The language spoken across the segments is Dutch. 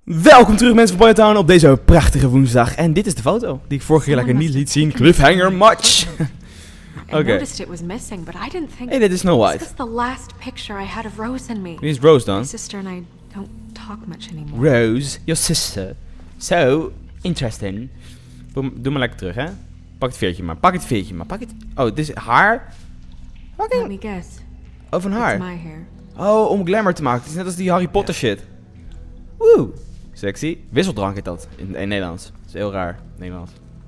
Welkom terug mensen van Boytown op deze prachtige woensdag. En dit is de foto die ik vorige keer lekker niet liet zien. Cliffhanger much. Oké. Hey, dit is Snow White. This is the last picture I had of Rose and me. Wie is Rose dan? My sister and I don't talk much anymore. Rose, your sister. So, interesting. Doe maar lekker terug, hè. Pak het veertje maar. Pak het veertje maar. Pak het... Oh, dit is haar? Let me guess. Oh, van haar. It's my hair. Oh, om glamour te maken. Het is net als die Harry Potter shit. Woe. Sexy. Wisseldrank heet dat in Nederlands. Dat is heel raar, Nederlands.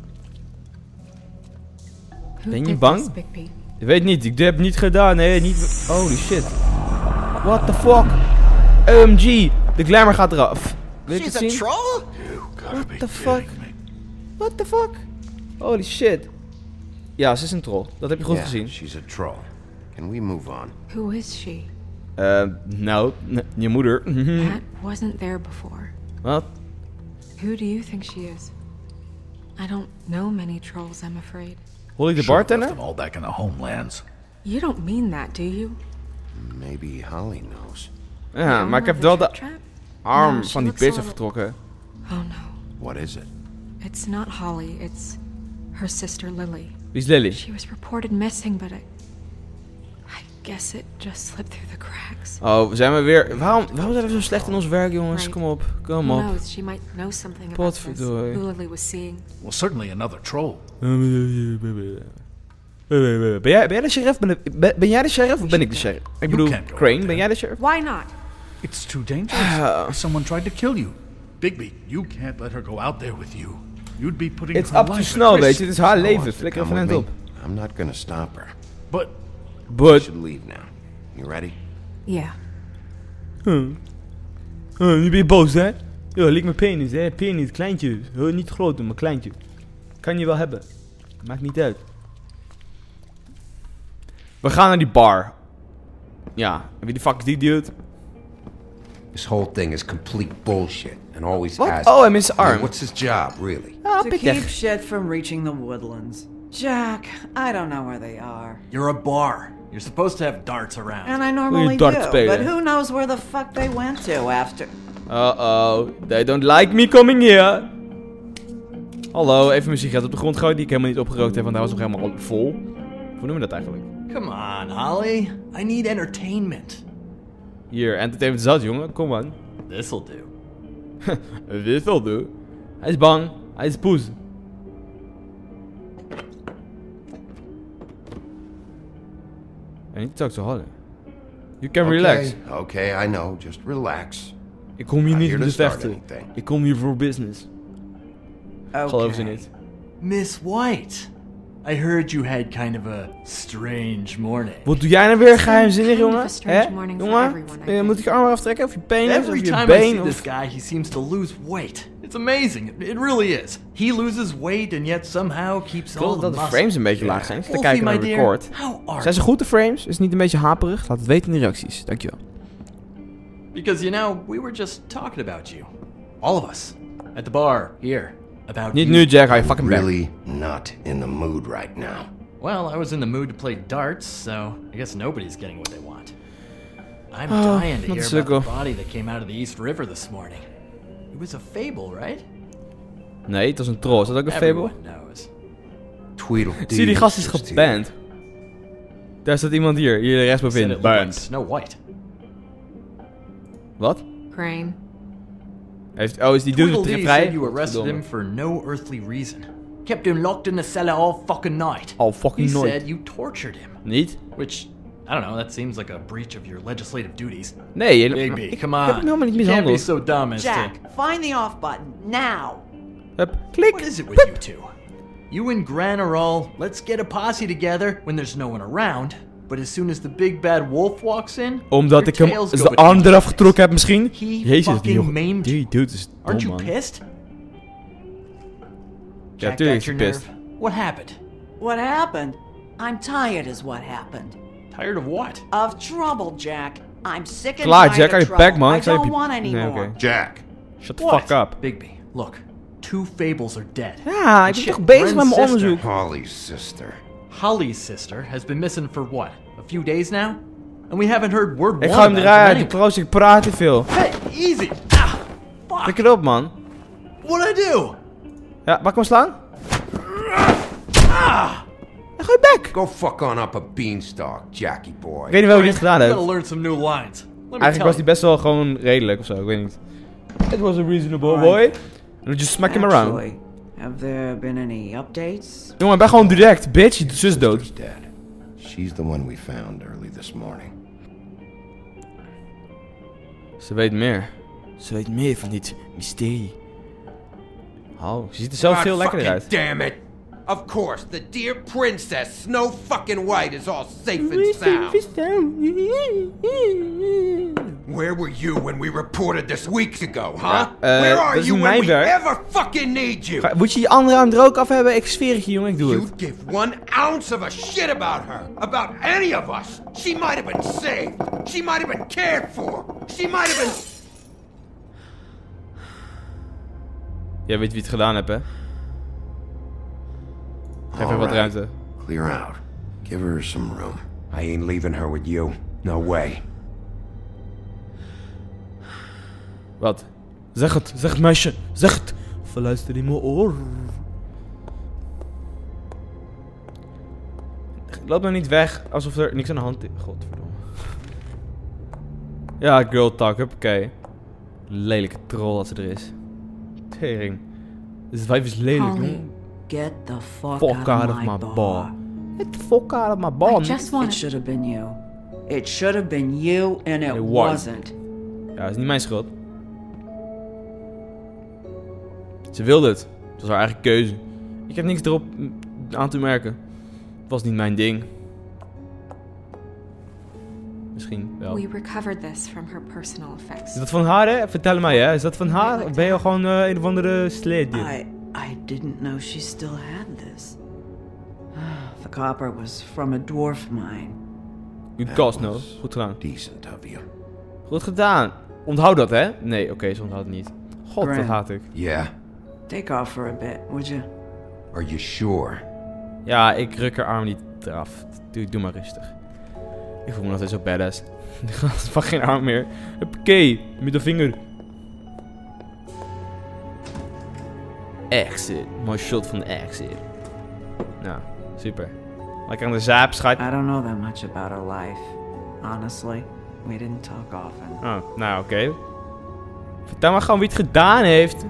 Who Ben je did bang? this, Bigby? Ik weet niet, ik heb niet gedaan, nee, niet... Holy shit. What the fuck? OMG, de glamour gaat eraf. Wil je het zien? troll? What the fuck? What the fuck? Holy shit. Ja, ze is een troll. Dat heb je goed gezien. She's a troll. Can we move on? Who is she? Nou, je moeder. That wasn't there before. Wat? Who do you think she is? I don't know many trolls, I'm afraid. Holly de Should've left bartender? them all back in the homelands. You don't mean that, do you? Maybe Holly knows. Ja, The maar ik owner heb of wel the de trap? arm No, she van die looks a bitch little- afgetrokken. Oh no. What is it? It's not Holly, it's her sister Lily. Wie is Lily? She was reported missing, but I guess it just slipped through the cracks. Oh, zijn we weer... Waarom zijn we zo slecht in ons werk, jongens? Right. Kom op, kom Who op. knows, she might know something about this, Potverdorie. who Lily was seeing. Well, certainly another troll. Ben jij de sheriff? Ben jij de sheriff of ben ik de sheriff? Ik bedoel, can't go Crane, out ben jij de sheriff? Why not? It's too dangerous. Someone tried to kill you. Bigby, you can't let her go out there with you. You'd be putting It's her up to life Snow, at weet risk. je. Dit is haar Snow leven. wants to Flikker come even with net me. op. I'm not gonna stop her. But We But... should leave now. You ready? Yeah. Nu ben je boos, hè? Ja, lik mijn penis, hè? Penis, kleintje. Niet groot, maar kleintje. Kan je wel hebben. Maakt niet uit. We gaan naar die bar. Ja, wie de fuck is die dude? This whole thing is complete bullshit and always What? has. Oh, hij mist zijn I mean, arm. what's his job, really? Ah, To pittig. keep shit from reaching the woodlands. Jack, I don't know where they are. You're a bar. You're supposed to have darts around. And I normally dart do, spelen. but who knows where the fuck they went to after... Uh-oh, they don't like me coming here. Hallo, even mijn sigaret op de grond gooien die ik helemaal niet opgerookt heb, want hij was nog helemaal vol. Hoe noemen we dat eigenlijk? Come on, Holly. I need entertainment. Hier, entertainment zat, jongen. Kom aan. This'll do. Dit wil doen. Hij is bang. Hij is poes. En niet zo te houden. You can relax. Okay, I know. Just relax. Ik kom hier Not niet here om to te start vechten. anything. Ik kom hier voor business. Geloof ze niet. Miss White. I heard you had kind of a strange morning. Wat doe jij nou weer geheimzinnig, Kind of jongen? a strange Hè? morning for Jongen? everyone, I Moet ik je arm aftrekken? Of je penis? Every Of je time I been? see this Of... guy, he seems to lose weight. It's amazing. It really is. He loses weight and yet somehow keeps Ik all wil the dat de muscle. frames een beetje laag zijn. Ik ga Wolfie, kijken naar my de dear, record. how are Zijn ze goed, de frames? Is het niet een beetje haperig? Laat het weten in de reacties. Dankjewel. Because, you know, we were just talking about you. All of us. At the bar, here. About Niet you. nu, Jack. Hou je fucking bek. Really not in the mood right now. Well, I was in the mood to play darts, so I guess nobody's getting what they want. I'm Oh, dying to not hear so about the cool. body that came out of the East River this morning. It was a fable, right? Nee, het was een troll. Is dat ook een fable? Everyone knows. Tweedledee. Zie je, die gast is just here. geband. Daar staat iemand hier. Hier Said rechtsbovenin. it looked like Band. Snow White. Wat? Crane. Oh, is die dude Tweedledee vrij? said you arrested him for no earthly reason. Kept him locked in the cellar all fucking night. All fucking He night. said you tortured him. Niet? Which, I don't know, that seems like a breach of your legislative duties. Nee, Bigby, come Ik heb hem on. helemaal niet You can't be mishandeld. so dumb as Jack, to... find the off button, now! Hup, klik. What is it with you two? You and Gran are all, let's get a posse together when there's no one around. But as soon as the big bad wolf walks in, Omdat your ik hem tails de go arm between eraf your getrokken heb legs. misschien. He Jezus, fucking maimed die dude is Aren't dom, you man. pissed? Ja, Jack, tuurlijk got is your hij nerve. pissed. What happened? What happened? I'm tired is what happened. Tired of what? Of trouble, Jack. I'm sick and Klaar, tired Jack, hou of je trouble. bek, man. I Ik zei don't op je- want any Nee, more. oké. Jack. Shut the What? fuck up. Bigby, look. Two fables are dead. Ja, ik And ben shit, toch bezig met Bren's mijn sister, onderzoek. Holly's sister. Holly's sister has been missing for what? A few days now? And we haven't heard word Ik one ga hem about draaien. it Die anyway. proost, ik praat te veel. Hey, easy! Ah! Pik het op, man. What'd I do? Ja, mag ik hem slaan? En gooi je bek! Go fuck on up a beanstalk, Jackie boy. Ik weet niet welke dit gedaan I heeft. gotta learn some new lines. Let me Eigenlijk tell was hij best wel gewoon redelijk ofzo, ik weet niet. It was a reasonable boy. And just smack him around. Actually, have there been any updates? Jongen, ben gewoon direct, bitch. Je zus dood. She's dead. She's the one we found early this morning. Ze weet meer. Ze weet meer van dit mysterie. Oh, ze ziet er zelf veel lekkerder uit. Damn it! Of course, the dear princess, Snow fucking White, is all safe and sound. Where were you when we reported this weeks ago, huh? Where are you when we ever fucking need you? Moet je je andere arm er ook af hebben? Ik zweer het je, jongen, ik doe het. You'd give 1 ounce of a shit about her, about any of us. She might have been saved. She might have been cared for. She might have been... Jij weet wie het gedaan hebt, hè? Geef even wat ruimte. Clear out. Give her some room. I ain't leaving her with you. No way. Wat? Zeg het meisje, zeg het. Verluister in mijn oor. Loop nou niet weg, alsof er niks aan de hand is. Godverdomme. Ja, girl talk, oké. Lelijke troll als ze er is. Tering. Deze wijf is lelijk, jongen. Get the fuck out of my bar. Get the fuck out of my bar. I just It want should have been you. It should have been you, and it wasn't. Ja, dat is niet mijn schuld. Ze wilde het. Het was haar eigen keuze. Ik heb niks erop aan te merken. Het was niet mijn ding. Misschien wel. we recovered this from her personal effects. Is dat van haar, hè? Vertel mij, hè? Is dat van haar? Of ben je gewoon een of andere sleed? I didn't know she still had this. The copper was from a dwarf mine. Good cause, no. Goed gedaan. Decent of you. Goed gedaan. Onthoud dat, hè? Nee, oké, ze onthoudt het niet. God, wat Grant. haat ik. Yeah? Take off for a bit, would you? Are you sure? Ja, ik ruk haar arm niet eraf. Doe maar rustig. Ik voel me nog steeds zo badass. Van geen arm meer. Huppakee, middelvinger. Exit. Mooi shot van de exit. Nou, super. Lekker aan de zaap, schat. I don't know that much about her life. Honestly, we didn't talk often. Oh, nou oké. Vertel maar gewoon wie het gedaan heeft.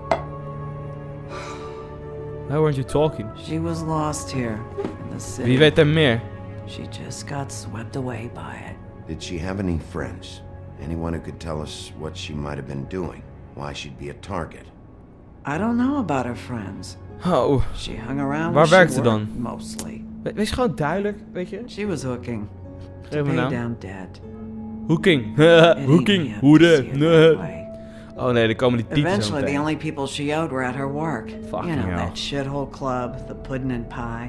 Why weren't you talking? She was lost here in the city. Wie weet er meer? She just got swept away by it. Did she have any friends? Anyone who could tell us what she might have been doing? Why she'd be a target? I don't know about her friends. Oh. She hung around Waar where werkt she ze dan? worked, mostly. Wees gewoon duidelijk, weet je? She was hooking. Geef me Pay naam. down debt. Hooking. It ate me Hooking. up Hoede. to see her that way. Oh nee, er komen die types zo Eventually, the meteen. only people she owed were at her work. Fucking You know, hell. that shithole club, the Puddin' and Pie.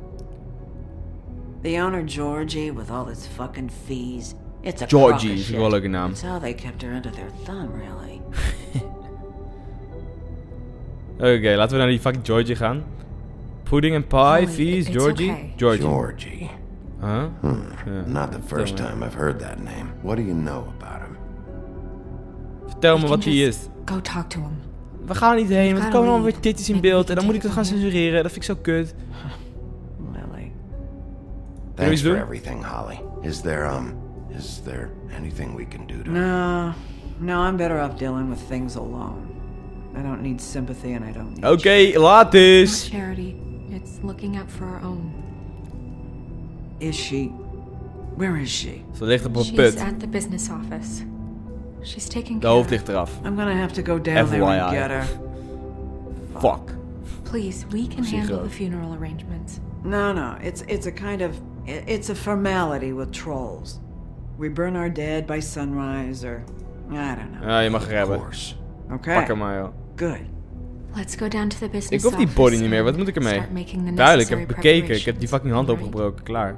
The owner, Georgie, with all his fucking fees. It's a crock of Georgie, is shit. wel een leuke naam. That's how they kept her under their thumb, really. Oké, laten we naar die fucking Georgie gaan. Pudding and pie, fees, it's Georgie. okay. Georgie. Georgie. Huh? Yeah. Not the first time I've heard that name. What do you know about him? Vertel me You wat can hij just is. Go talk to him. We gaan er niet heen, want er gotta komen allemaal leave. weer titties in Maybe we beeld. can En dan moet ik take het it gaan from here. censureren. Dat vind ik zo kut. Lily. Thanks for doen? everything, Holly. Is there anything we can do to No, I'm better off dealing with things alone. I don't need sympathy and I don't need Oké, laat eens. Charity. It's looking out for our own. Is she? Where is she? Ze ligt op een She's put. at the business office. She's taking De care. hoofd ligt eraf. I'm gonna have to go down there and FYI. get her. Fuck. Please, we can Zie handle groot. the funeral arrangements. No, it's a kind of it's a formality with trolls. We burn our dead by sunrise, or I don't know. Ja, je mag er Of hebben. course. Okay. Pak hem maar, joh. Good. Let's go down to the business Ik hoef die office body niet meer. Wat and moet ik ermee? start making the Duidelijk, ik necessary heb het bekeken. Ik heb die preparations. fucking hand Alright? opgebroken. Klaar.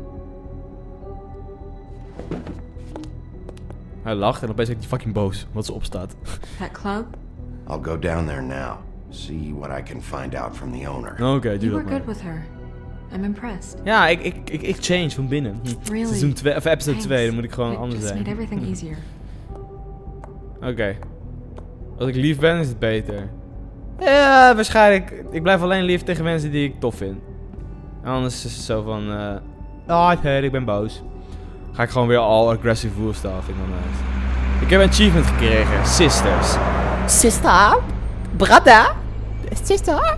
Hij lacht en opeens is hij fucking boos. Omdat ze opstaat. That club? I'll go down there now. See what I can find out from the owner. Oké, doe You dat were good maar. with her. I'm impressed. Ja, ik change van binnen. Really? Seizoen 2, of episode Thanks. 2, dan moet ik gewoon It anders just zijn. made everything easier. Oké. Als ik lief ben, is het beter. Ja, waarschijnlijk. Ik blijf alleen lief tegen mensen die ik tof vind. Anders is het zo van... ik ben boos. Ga ik gewoon weer all aggressive woestaf. Vind ik wel nice. Ik heb een achievement gekregen. Sisters. Sister? Brother? Sister?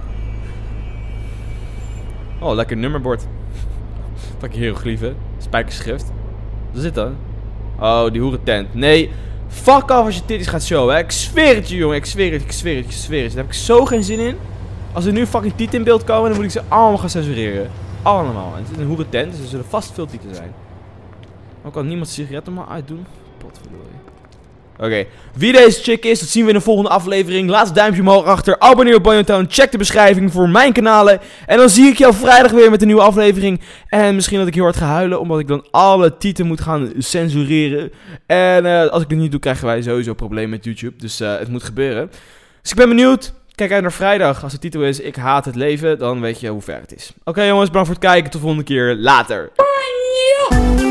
Oh, lekker nummerbord. Fucking hieroglyphen. Spijkerschrift. Wat is dit dan? Oh, die hoerentent. Nee. Fuck af als je titties gaat showen, hè. Ik zweer het je, jongen. Ik zweer het, ik zweer het, ik zweer het. Daar heb ik zo geen zin in. Als er nu fucking tieten in beeld komen, dan moet ik ze allemaal gaan censureren. Allemaal. En het is een hoerentent, dus er zullen vast veel tieten zijn. Ook kan niemand sigaretten maar uitdoen. Potverdorie. Oké, wie deze chick is, dat zien we in de volgende aflevering. Laat een duimpje omhoog achter. Abonneer op BanyoTown. Check de beschrijving voor mijn kanalen. En dan zie ik jou vrijdag weer met een nieuwe aflevering. En misschien dat ik heel hard ga huilen, omdat ik dan alle tieten moet gaan censureren. En als ik dit niet doe, krijgen wij sowieso problemen met YouTube. Dus het moet gebeuren. Dus ik ben benieuwd. Kijk uit naar vrijdag. Als de titel is Ik haat het leven, dan weet je hoe ver het is. Oké, jongens, bedankt voor het kijken. Tot de volgende keer. Later.